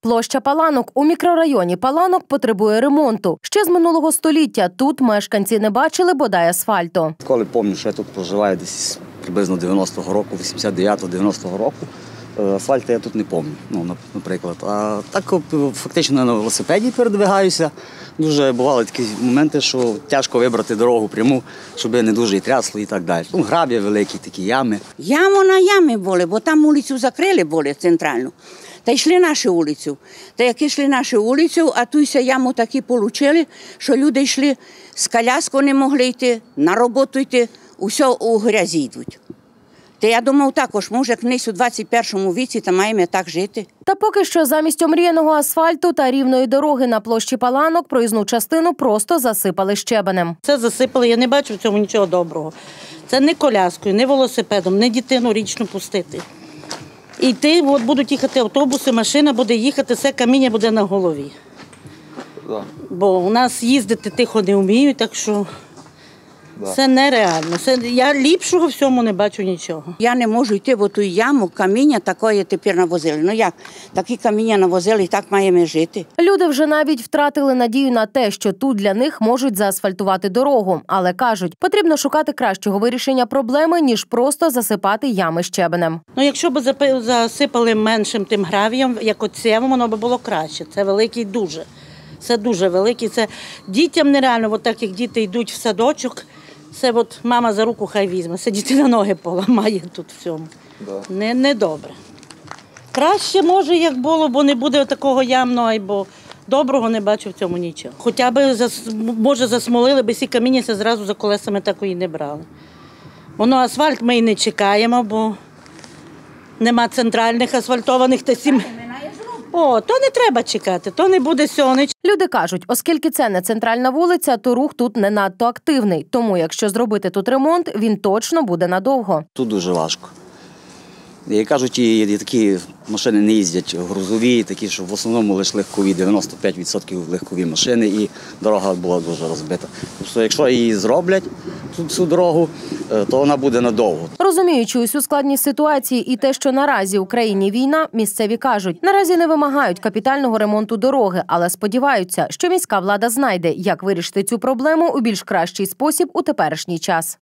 Площа Паланок у мікрорайоні Паланок потребує ремонту. Ще з минулого століття тут мешканці не бачили бодай асфальту. Коли пам'ятаю, що я тут проживаю десь приблизно 90-го року, 89-90-го року, асфальту я тут не пам'ятаю, наприклад. А так фактично на велосипеді передвигаюся. Дуже бували такі моменти, що тяжко вибрати дорогу пряму, щоб не дуже і трясло і так далі. Грабі великі, такі ями. Ями на ями були, бо там вулицю закрили були центральну. Та йшли нашу вулицю. Та як йшли нашу вулицю, а тут яму такі отримали, що люди йшли з коляскою не могли йти, на роботу йти, усе у грязі йдуть. Та я думав також, може, князь у 21 віці, та маємо так жити. Та поки що замість омріяного асфальту та рівної дороги на площі Паланок проїзну частину просто засипали щебенем. Це засипали, я не бачу в цьому нічого доброго. Це не коляскою, не велосипедом, не дитину річну пустити. І будуть їхати автобуси, машина буде їхати, все каміння буде на голові. Бо у нас їздити тихо не вміють, так що це нереально. Я ліпшого в цьому не бачу нічого. Я не можу йти в ту яму, каміння такої тепер навозили. Ну як, такі каміння навозили, і так маємо жити. Люди вже навіть втратили надію на те, що тут для них можуть заасфальтувати дорогу. Але кажуть, потрібно шукати кращого вирішення проблеми, ніж просто засипати ями щебенем. Ну, якщо б засипали меншим тим гравієм, як оце, воно б було краще. Це великий дуже. Це дуже великий. Це дітям нереально, так як діти йдуть в садочок, це мама за руку хай візьме, це дитина ноги поламає тут всьому. Не добре. Краще може, як було, бо не буде такого ямного, бо доброго не бачу в цьому нічого. Хоча б, може, засмолили, бо всі каміння зразу за колесами такої не брали. Воно асфальт ми і не чекаємо, бо нема центральних асфальтованих та сім. То не треба чекати, то не буде сьогодні. Люди кажуть, оскільки це не центральна вулиця, то рух тут не надто активний. Тому, якщо зробити тут ремонт, він точно буде надовго. Тут дуже важко. І кажуть, і такі машини не їздять грузові, такі, що в основному лише легкові, 95% легкові машини, і дорога була дуже розбита. Тобто, якщо її зроблять, цю дорогу, то вона буде надовго. Розуміючи усю складність ситуації і те, що наразі в країні війна, місцеві кажуть, наразі не вимагають капітального ремонту дороги, але сподіваються, що міська влада знайде, як вирішити цю проблему у більш кращий спосіб у теперішній час.